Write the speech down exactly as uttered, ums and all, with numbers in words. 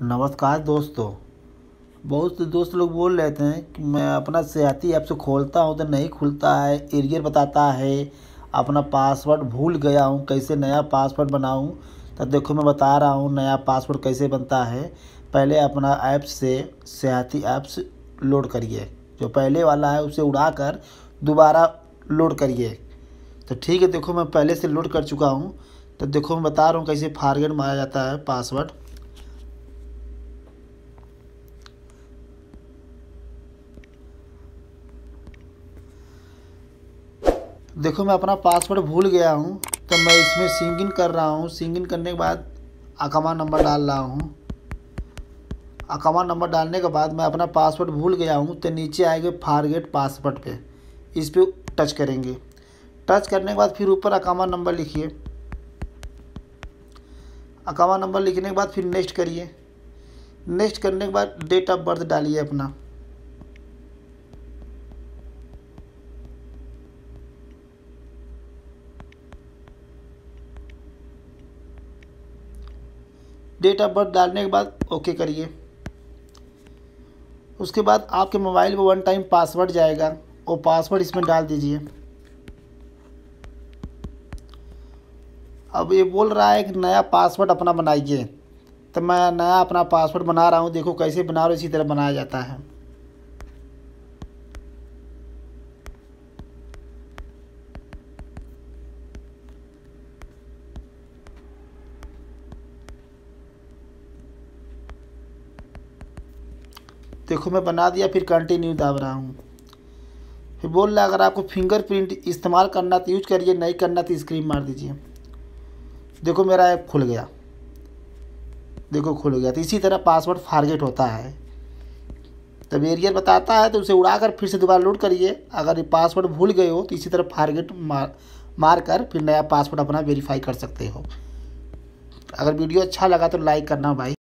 नमस्कार दोस्तों। बहुत से दोस्त लोग बोल रहे थे कि मैं अपना सेहती ऐप से खोलता हूँ तो नहीं खुलता है, एरियर बताता है, अपना पासवर्ड भूल गया हूँ, कैसे नया पासवर्ड बनाऊँ। तो देखो मैं बता रहा हूँ नया पासवर्ड कैसे बनता है। पहले अपना ऐप से सेहती ऐप्स लोड करिए, जो पहले वाला है उसे उड़ा कर दोबारा लोड करिए। तो ठीक है, देखो मैं पहले से लोड कर चुका हूँ। तो देखो मैं बता रहा हूँ कैसे फॉरगेट मारा जाता है पासवर्ड। देखो मैं अपना पासवर्ड भूल गया हूँ, तो मैं इसमें सिंग इन कर रहा हूँ। सिंग इन करने के बाद अकाउंट नंबर डाल रहा हूँ। अकाउंट नंबर डालने के बाद मैं अपना पासवर्ड भूल गया हूँ, तो नीचे आएंगे फॉरगेट पासवर्ड पे, इस पे टच करेंगे। टच करने के बाद फिर ऊपर अकाउंट नंबर लिखिए। अकाउंट नंबर लिखने के बाद फिर नेक्स्ट करिए। नेक्स्ट करने के बाद डेट ऑफ बर्थ डालिए अपना। डेट ऑफ बर्थ डालने के बाद ओके करिए। उसके बाद आपके मोबाइल में वन टाइम पासवर्ड जाएगा, वो पासवर्ड इसमें डाल दीजिए। अब ये बोल रहा है कि नया पासवर्ड अपना बनाइए, तो मैं नया अपना पासवर्ड बना रहा हूँ। देखो कैसे बना रहा हूँ, इसी तरह बनाया जाता है। देखो मैं बना दिया, फिर कंटिन्यू दाब रहा हूँ। फिर बोल रहा है अगर आपको फिंगरप्रिंट इस्तेमाल करना तो यूज करिए, नहीं करना तो स्क्रीन मार दीजिए। देखो मेरा ऐप खुल गया, देखो खुल गया। तो इसी तरह पासवर्ड फॉरगेट होता है। तो वेरियर बताता है तो उसे उड़ाकर फिर से दोबारा लोड करिए। अगर ये पासवर्ड भूल गए हो तो इसी तरह फॉरगेट मार मार कर फिर नया पासवर्ड अपना वेरीफाई कर सकते हो। अगर वीडियो अच्छा लगा तो लाइक करना भाई।